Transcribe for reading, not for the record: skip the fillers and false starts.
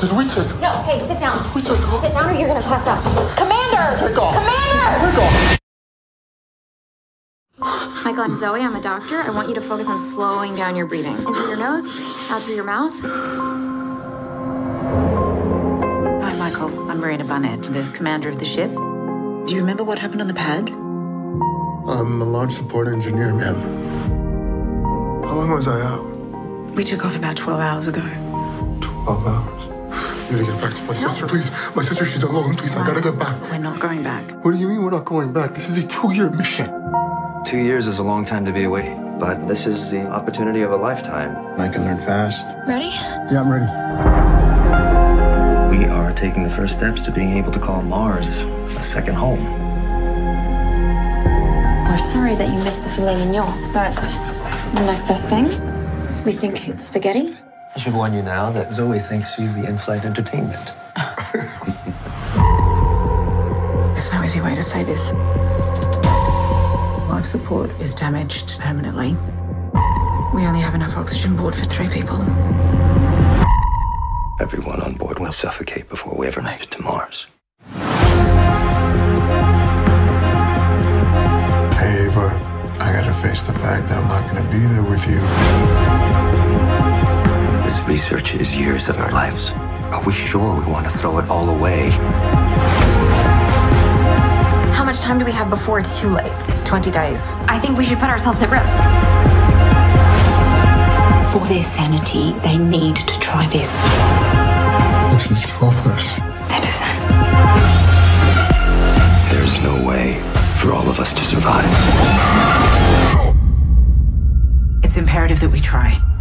Did we take off? No, hey, sit down. Did we take off? Sit down or you're gonna pass out. Commander! Take off. Commander! Take off. Michael, I'm Zoe. I'm a doctor. I want you to focus on slowing down your breathing. In through your nose, out through your mouth. Hi, Michael. I'm Marina Barnett, the commander of the ship. Do you remember what happened on the pad? I'm a launch support engineer, ma'am. How long was I out? We took off about 12 hours ago. 12 hours. I need to get back to my sister, please. My sister, she's alone, please. I gotta get back. We're not going back. What do you mean we're not going back? This is a 2-year mission. 2 years is a long time to be away, but this is the opportunity of a lifetime. I can learn fast. Ready? Yeah, I'm ready. We are taking the first steps to being able to call Mars a second home. We're sorry that you missed the filet mignon, but this is the next best thing. We think it's spaghetti. I should warn you now that Zoe thinks she's the in-flight entertainment. There's no easy way to say this. Life support is damaged permanently. We only have enough oxygen aboard for 3 people. Everyone on board will suffocate before we ever make it to Mars. Hey, Ava, I gotta face the fact that I'm not gonna be there with you. This research is years of our lives. Are we sure we want to throw it all away? How much time do we have before it's too late? 20 days. I think we should put ourselves at risk. For their sanity, they need to try this. This is hopeless. That is it. There's no way for all of us to survive. It's imperative that we try.